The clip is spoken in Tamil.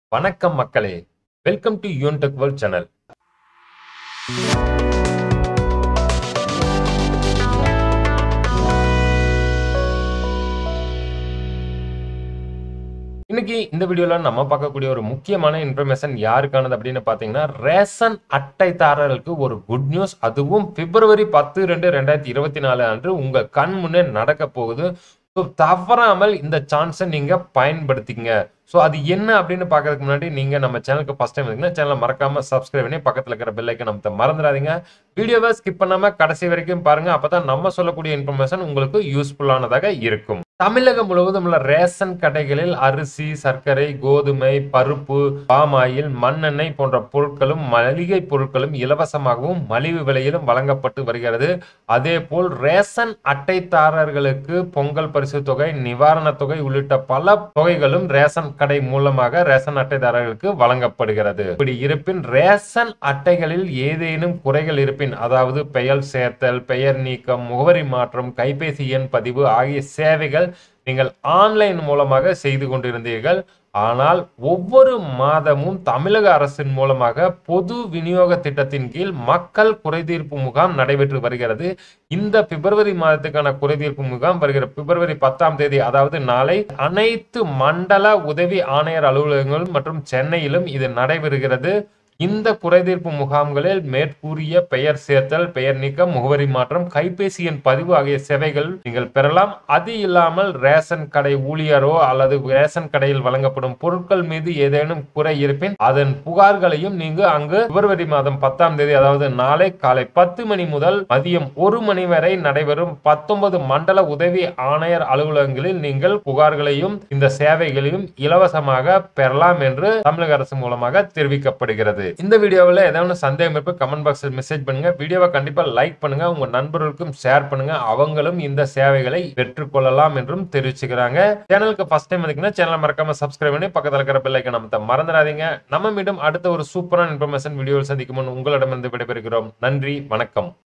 வணக்கம் மக்களே, welcome to Yuntech world channel. இன்னைக்கு இந்த வீடியோல நம்ம பார்க்கக்கூடிய ஒரு முக்கியமான இன்ஃபர்மேஷன் யாருக்கானது அப்படின்னு பாத்தீங்கன்னா, ரேஷன் அட்டைதாரர்களுக்கு ஒரு குட் நியூஸ். அதுவும் பிப்ரவரி 10/2/2024 அன்று உங்க கண் முன்னே நடக்க போகுது. தவறாமல் இந்த சான்ஸை நீங்க பயன்படுத்திங்க. அது என்ன அப்படின்னு பார்க்கறதுக்கு முன்னாடி நீங்க நம்ம சேனலுக்கு ஃபர்ஸ்ட் டைம் வந்தீங்கன்னா சேனலை மறக்காம சப்ஸ்கிரைப் பண்ணி பக்கத்துல இருக்கிற பெல் ஐகான் அமுத்த மறந்துடாதீங்க. வீடியோவை ஸ்கிப் பண்ணாம கடைசி வரைக்கும் பாருங்க. அப்பதான் நம்ம சொல்லக்கூடிய இன்ஃபர்மேஷன் உங்களுக்கு யூஸ்ஃபுல்லானதாக இருக்கும். தமிழகம் முழுவதும் உள்ள ரேஷன் கடைகளில் அரிசி, சர்க்கரை, கோதுமை, பருப்பு, பாமாயில், மண்ணெண்ணெய் போன்ற பொருட்களும் மளிகை பொருட்களும் இலவசமாகவும் மலிவு விலையிலும் வழங்கப்பட்டு வருகிறது. அதே போல் ரேஷன் அட்டைதாரர்களுக்கு பொங்கல் பரிசு தொகை, நிவாரண தொகை உள்ளிட்ட பல தொகைகளும் ரேஷன் கடை மூலமாக ரேஷன் அட்டைதாரர்களுக்கு வழங்கப்படுகிறது. இப்படி இருப்பின் ரேஷன் அட்டைகளில் ஏதேனும் குறைகள் இருப்பின், அதாவது பெயர் சேர்த்தல், பெயர் நீக்கம், முகவரி மாற்றம், கைபேசி எண் பதிவு ஆகிய சேவைகள் நீங்கள் ஆன்லைன் மூலமாக செய்து கொண்டிருந்தீர்கள். ஆனால் ஒவ்வொரு மாதமும் தமிழக அரசின் மூலமாக பொது விநியோக திட்டத்தின் கீழ் மக்கள் குறைதீர்ப்பு முகாம் நடைபெற்று வருகிறது. இந்த பிப்ரவரி மாதத்துக்கான குறைதீர்ப்பு முகாம் வருகிற பிப்ரவரி 10 அதாவது நாளை அனைத்து மண்டல உதவி ஆணையர் அலுவலகங்கள் மற்றும் சென்னையிலும் இது நடைபெறுகிறது. இந்த குறைதீர்ப்பு முகாம்களில் மேற்கூறிய பெயர் சேர்த்தல், பெயர் நீக்கம், முகவரி மாற்றம், கைபேசி எண் பதிவு ஆகிய சேவைகள் நீங்கள் பெறலாம். அது இல்லாமல் ரேஷன் கடை ஊழியரோ அல்லது ரேஷன் கடையில் வழங்கப்படும் பொருட்கள் மீது ஏதேனும் குறை இருப்பின் அதன் புகார்களையும் நீங்க அங்கு பிப்ரவரி மாதம் 10 அதாவது நாளை காலை 10 மணி முதல் மதியம் 1 மணி வரை நடைபெறும் 19 மண்டல உதவி ஆணையர் அலுவலகங்களில் நீங்கள் புகார்களையும் இந்த சேவைகளையும் இலவசமாக பெறலாம் என்று தமிழக அரசு மூலமாக தெரிவிக்கப்படுகிறது. இந்த வீடியோவில் ஏதாவது சந்தேகம் இருப்ப கமெண்ட் பாக்ஸில் மெசேஜ் பண்ணுங்க. வீடியோவை கண்டிப்பா லைக் பண்ணுங்க, உங்க நண்பர்களுக்கும் ஷேர் பண்ணுங்க. அவங்களும் இந்த சேவைகளை பெற்றுக்கொள்ளலாம் என்றும் தெரிவிச்சுக்கிறாங்க. சேனலுக்கு ஃபர்ஸ்ட் டைம் வந்தீங்கன்னா சேனலை மறக்காம சப்ஸ்கிரைப் பண்ணி பக்கத்துல இருக்கிற பெல் ஐகான் அமுத்த மறந்துடாதீங்க. நம்ம மீண்டும் அடுத்த ஒரு சூப்பரான இன்ஃபர்மேஷன் வீடியோவில் சந்திக்கும் முன் உங்களிடமிருந்து விடைபெறுகிறோம். நன்றி, வணக்கம்.